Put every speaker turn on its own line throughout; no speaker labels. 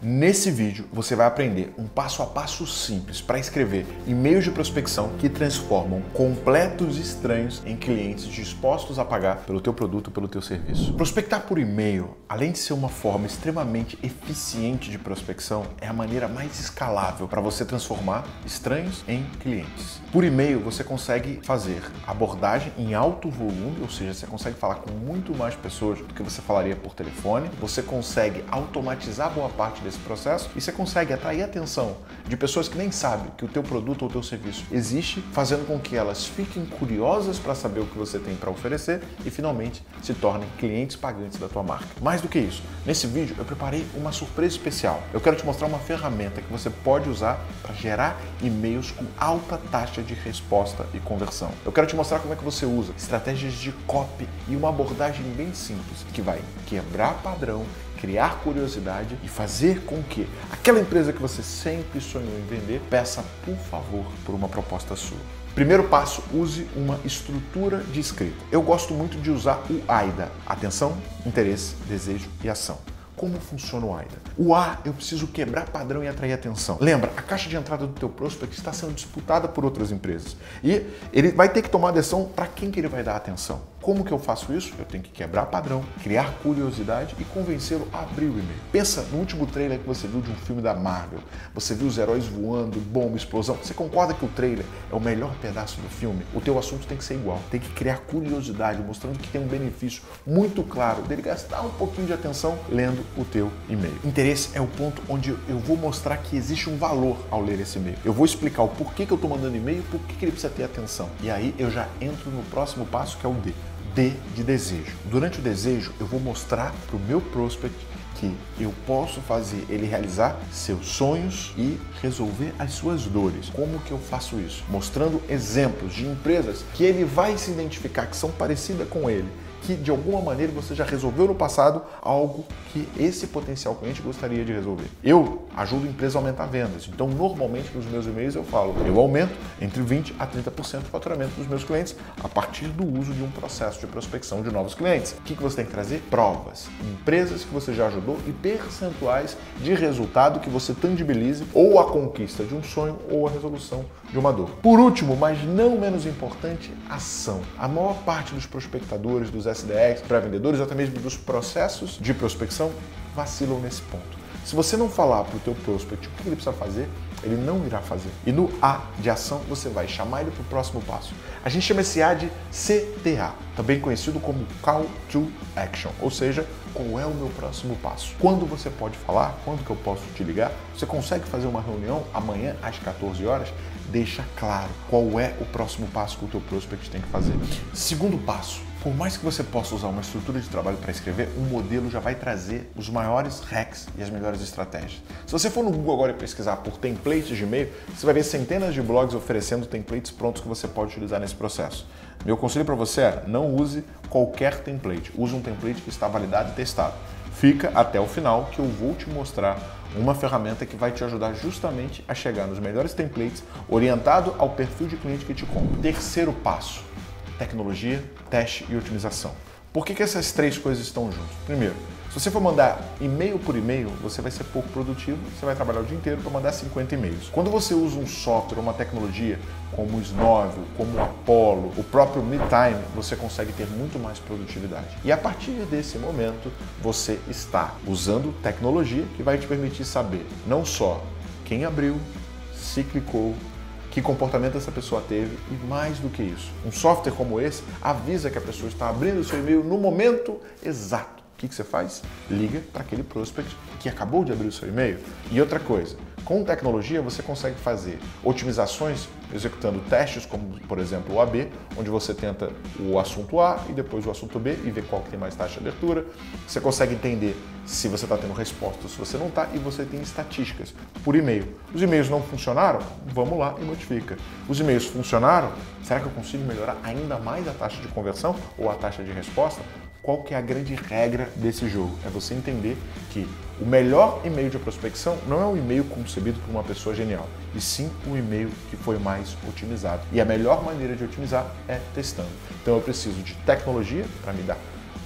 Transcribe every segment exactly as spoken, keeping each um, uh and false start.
Nesse vídeo você vai aprender um passo a passo simples para escrever e-mails de prospecção que transformam completos estranhos em clientes dispostos a pagar pelo teu produto ou pelo teu serviço. Prospectar por e-mail, além de ser uma forma extremamente eficiente de prospecção, é a maneira mais escalável para você transformar estranhos em clientes. Por e-mail você consegue fazer abordagem em alto volume, ou seja, você consegue falar com muito mais pessoas do que você falaria por telefone, você consegue automatizar boa parte desse processo e você consegue atrair a atenção de pessoas que nem sabem que o teu produto ou o teu serviço existe, fazendo com que elas fiquem curiosas para saber o que você tem para oferecer e finalmente se tornem clientes pagantes da tua marca. Mais do que isso, nesse vídeo eu preparei uma surpresa especial. Eu quero te mostrar uma ferramenta que você pode usar para gerar e-mails com alta taxa de resposta e conversão. Eu quero te mostrar como é que você usa estratégias de copy e uma abordagem bem simples que vai quebrar padrão, criar curiosidade e fazer com que aquela empresa que você sempre sonhou em vender peça, por favor, por uma proposta sua. Primeiro passo, use uma estrutura de escrita. Eu gosto muito de usar o AIDA. Atenção, interesse, desejo e ação. Como funciona o AIDA? O A, eu preciso quebrar padrão e atrair atenção. Lembra, a caixa de entrada do teu prospect está sendo disputada por outras empresas. E ele vai ter que tomar decisão para quem que ele vai dar atenção. Como que eu faço isso? Eu tenho que quebrar padrão, criar curiosidade e convencê-lo a abrir o e-mail. Pensa no último trailer que você viu de um filme da Marvel. Você viu os heróis voando, bomba, explosão. Você concorda que o trailer é o melhor pedaço do filme? O teu assunto tem que ser igual. Tem que criar curiosidade, mostrando que tem um benefício muito claro dele gastar um pouquinho de atenção lendo o teu e-mail. Interesse é o ponto onde eu vou mostrar que existe um valor ao ler esse e-mail. Eu vou explicar o porquê que eu estou mandando e-mail e por que ele precisa ter atenção. E aí eu já entro no próximo passo, que é o D. D de desejo. Durante o desejo, eu vou mostrar para o meu prospect que eu posso fazer ele realizar seus sonhos e resolver as suas dores. Como que eu faço isso? Mostrando exemplos de empresas que ele vai se identificar, que são parecidas com ele, que de alguma maneira você já resolveu no passado algo que esse potencial cliente gostaria de resolver. Eu ajudo a empresa a aumentar vendas, então normalmente nos meus e-mails eu falo, eu aumento entre vinte a trinta por cento do faturamento dos meus clientes a partir do uso de um processo de prospecção de novos clientes. O que você tem que trazer? Provas, empresas que você já ajudou e percentuais de resultado que você tangibilize ou a conquista de um sonho ou a resolução de uma dor. Por último, mas não menos importante, ação. A maior parte dos prospectadores, dos S D Rs, pré-vendedores, até mesmo dos processos de prospecção, vacilam nesse ponto. Se você não falar para o teu prospect o que ele precisa fazer, ele não irá fazer. E no A de ação, você vai chamar ele para o próximo passo. A gente chama esse A de C T A, também conhecido como Call to Action, ou seja, qual é o meu próximo passo? Quando você pode falar? Quando que eu posso te ligar? Você consegue fazer uma reunião amanhã às quatorze horas? Deixa claro qual é o próximo passo que o teu prospect tem que fazer. Segundo passo, por mais que você possa usar uma estrutura de trabalho para escrever, um modelo já vai trazer os maiores hacks e as melhores estratégias. Se você for no Google agora e pesquisar por templates de e-mail, você vai ver centenas de blogs oferecendo templates prontos que você pode utilizar nesse processo. Meu conselho para você é, não use qualquer template, use um template que está validado e testado. Fica até o final que eu vou te mostrar uma ferramenta que vai te ajudar justamente a chegar nos melhores templates orientado ao perfil de cliente que te compra. Terceiro passo, tecnologia, teste e otimização. Por que que essas três coisas estão juntas? Primeiro, se você for mandar e-mail por e-mail, você vai ser pouco produtivo, você vai trabalhar o dia inteiro para mandar cinquenta e-mails. Quando você usa um software, uma tecnologia como o Snovel, como o Apollo, o próprio MeTime, você consegue ter muito mais produtividade. E a partir desse momento, você está usando tecnologia que vai te permitir saber não só quem abriu, se clicou, que comportamento essa pessoa teve e mais do que isso. Um software como esse avisa que a pessoa está abrindo o seu e-mail no momento exato. O que que você faz? Liga para aquele prospect que acabou de abrir o seu e-mail. E outra coisa, com tecnologia você consegue fazer otimizações executando testes, como por exemplo o A B, onde você tenta o assunto A e depois o assunto B e vê qual que tem mais taxa de abertura. Você consegue entender se você está tendo resposta ou se você não está, e você tem estatísticas por e-mail. Os e-mails não funcionaram? Vamos lá e modifica. Os e-mails funcionaram? Será que eu consigo melhorar ainda mais a taxa de conversão ou a taxa de resposta? Qual que é a grande regra desse jogo? É você entender que o melhor e-mail de prospecção não é um e-mail concebido por uma pessoa genial, e sim um e-mail que foi mais otimizado. E a melhor maneira de otimizar é testando. Então eu preciso de tecnologia para me dar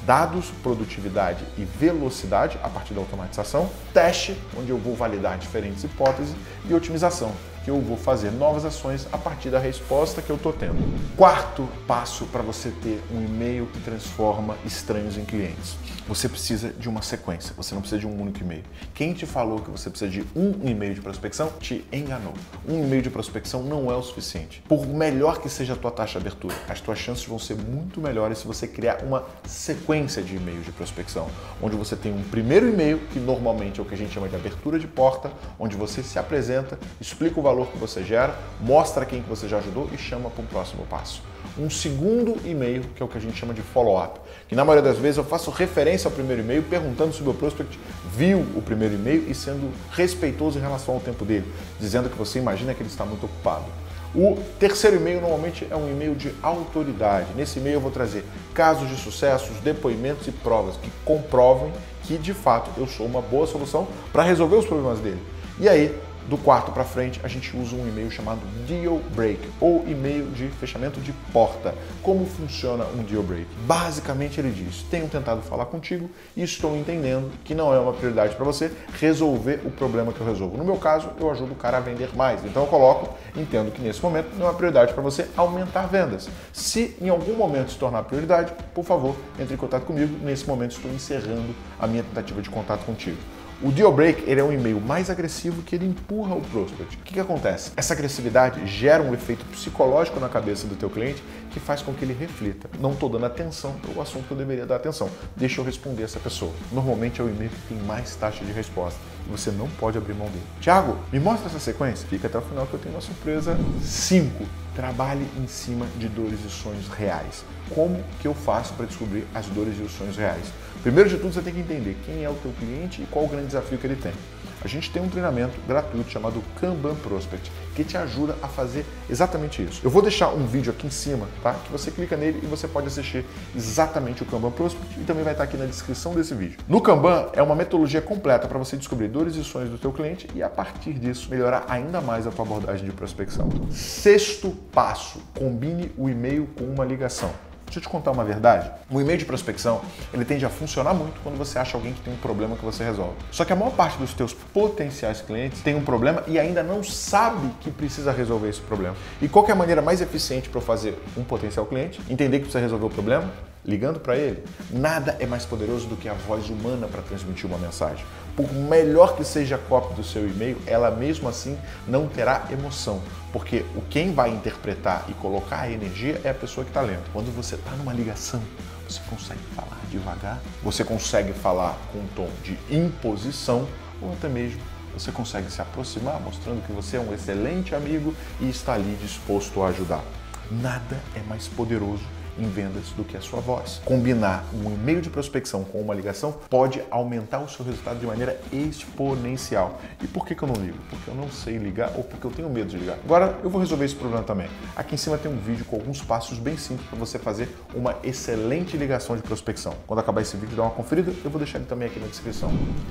dados, produtividade e velocidade a partir da automatização, teste, onde eu vou validar diferentes hipóteses, e otimização, que eu vou fazer novas ações a partir da resposta que eu estou tendo. Quarto passo para você ter um e-mail que transforma estranhos em clientes. Você precisa de uma sequência, você não precisa de um único e-mail. Quem te falou que você precisa de um e-mail de prospecção te enganou. Um e-mail de prospecção não é o suficiente. Por melhor que seja a tua taxa de abertura, as tuas chances vão ser muito melhores se você criar uma sequência de e-mails de prospecção, onde você tem um primeiro e-mail, que normalmente é o que a gente chama de abertura de porta, onde você se apresenta, explica o valor que você gera, mostra quem que você já ajudou e chama para o próximo passo. Um segundo e-mail, que é o que a gente chama de follow-up, que na maioria das vezes eu faço referência ao primeiro e-mail, perguntando se o meu prospect viu o primeiro e-mail e sendo respeitoso em relação ao tempo dele, dizendo que você imagina que ele está muito ocupado. O terceiro e-mail normalmente é um e-mail de autoridade. Nesse e-mail eu vou trazer casos de sucessos, depoimentos e provas que comprovem que de fato eu sou uma boa solução para resolver os problemas dele. E aí, do quarto para frente, a gente usa um e-mail chamado Deal Break, ou e-mail de fechamento de porta. Como funciona um Deal Break? Basicamente ele diz, tenho tentado falar contigo e estou entendendo que não é uma prioridade para você resolver o problema que eu resolvo. No meu caso, eu ajudo o cara a vender mais. Então eu coloco, entendo que nesse momento não é uma prioridade para você aumentar vendas. Se em algum momento se tornar prioridade, por favor, entre em contato comigo. Nesse momento estou encerrando a minha tentativa de contato contigo. O Deal Break ele é um e-mail mais agressivo que ele empurra o prospect. O que, que acontece? Essa agressividade gera um efeito psicológico na cabeça do teu cliente que faz com que ele reflita. Não estou dando atenção para o assunto que eu deveria dar atenção. Deixa eu responder essa pessoa. Normalmente é o e-mail que tem mais taxa de resposta e você não pode abrir mão dele. Tiago, me mostra essa sequência? Fica até o final que eu tenho uma surpresa. cinco. Trabalhe em cima de dores e sonhos reais. Como que eu faço para descobrir as dores e os sonhos reais? Primeiro de tudo, você tem que entender quem é o teu cliente e qual o grande desafio que ele tem. A gente tem um treinamento gratuito chamado Kanban Prospect, que te ajuda a fazer exatamente isso. Eu vou deixar um vídeo aqui em cima, tá? Que você clica nele e você pode assistir exatamente o Kanban Prospect e também vai estar aqui na descrição desse vídeo. No Kanban é uma metodologia completa para você descobrir dores e sonhos do teu cliente e a partir disso melhorar ainda mais a tua abordagem de prospecção. Sexto passo, combine o e-mail com uma ligação. Deixa eu te contar uma verdade. O e-mail de prospecção, ele tende a funcionar muito quando você acha alguém que tem um problema que você resolve. Só que a maior parte dos teus potenciais clientes tem um problema e ainda não sabe que precisa resolver esse problema. E qual que é a maneira mais eficiente para eu fazer um potencial cliente entender que precisa resolver o problema? Ligando para ele. Nada é mais poderoso do que a voz humana para transmitir uma mensagem. Por melhor que seja a cópia do seu e-mail, ela mesmo assim não terá emoção, porque o quem vai interpretar e colocar a energia é a pessoa que está lendo. Quando você está numa ligação, você consegue falar devagar, você consegue falar com um tom de imposição ou até mesmo você consegue se aproximar, mostrando que você é um excelente amigo e está ali disposto a ajudar. Nada é mais poderoso em vendas do que a sua voz. Combinar um e-mail de prospecção com uma ligação pode aumentar o seu resultado de maneira exponencial. E por que que eu não ligo? Porque eu não sei ligar ou porque eu tenho medo de ligar. Agora eu vou resolver esse problema também. Aqui em cima tem um vídeo com alguns passos bem simples para você fazer uma excelente ligação de prospecção. Quando acabar esse vídeo, dá uma conferida, eu vou deixar ele também aqui na descrição.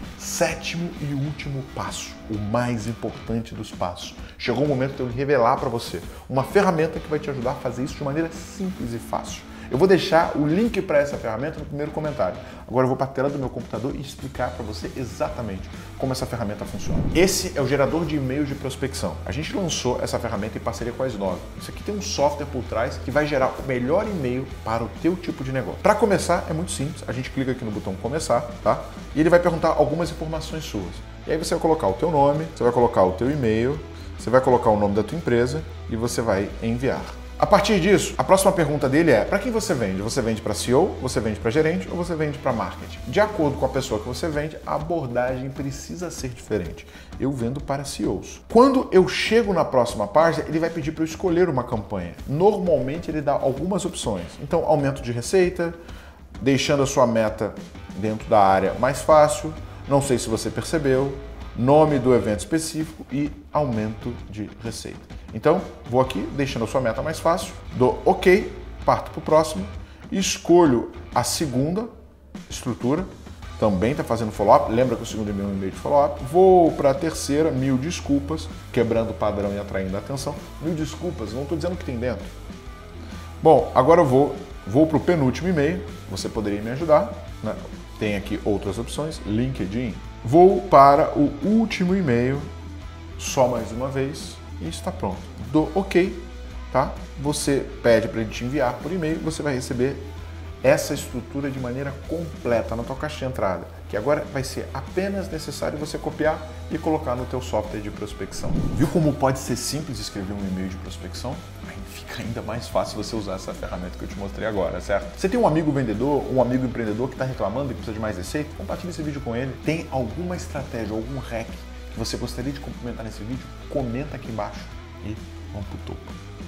Sétimo e último passo, o mais importante dos passos. Chegou o momento de eu revelar para você uma ferramenta que vai te ajudar a fazer isso de maneira simples e fácil. Eu vou deixar o link para essa ferramenta no primeiro comentário. Agora eu vou para a tela do meu computador e explicar para você exatamente como essa ferramenta funciona. Esse é o gerador de e-mails de prospecção. A gente lançou essa ferramenta em parceria com a Snove. Isso aqui tem um software por trás que vai gerar o melhor e-mail para o teu tipo de negócio. Para começar, é muito simples. A gente clica aqui no botão começar, tá? E ele vai perguntar algumas informações suas. E aí você vai colocar o teu nome, você vai colocar o teu e-mail, você vai colocar o nome da tua empresa e você vai enviar. A partir disso, a próxima pergunta dele é: para quem você vende? Você vende para C E O, você vende para gerente ou você vende para marketing? De acordo com a pessoa que você vende, a abordagem precisa ser diferente. Eu vendo para C E Os. Quando eu chego na próxima página, ele vai pedir para eu escolher uma campanha. Normalmente ele dá algumas opções. Então, aumento de receita, deixando a sua meta dentro da área mais fácil, não sei se você percebeu, nome do evento específico e aumento de receita. Então, vou aqui, deixando a sua meta mais fácil, dou OK, parto para o próximo, escolho a segunda estrutura, também está fazendo follow-up, lembra que o segundo e-mail é um e-mail de follow-up, vou para a terceira, mil desculpas, quebrando o padrão e atraindo a atenção. Mil desculpas, não estou dizendo o que tem dentro. Bom, agora eu vou Vou para o penúltimo e-mail, você poderia me ajudar, né? Tem aqui outras opções, LinkedIn. Vou para o último e-mail, só mais uma vez, e está pronto. Dou OK, tá? Você pede para a gente enviar por e-mail, você vai receber essa estrutura de maneira completa na tua caixa de entrada, que agora vai ser apenas necessário você copiar e colocar no teu software de prospecção. Viu como pode ser simples escrever um e-mail de prospecção? Aí fica ainda mais fácil você usar essa ferramenta que eu te mostrei agora, certo? Você tem um amigo vendedor, um amigo empreendedor que está reclamando e precisa de mais receita? Compartilhe esse vídeo com ele. Tem alguma estratégia, algum hack que você gostaria de complementar nesse vídeo? Comenta aqui embaixo e vamos pro topo.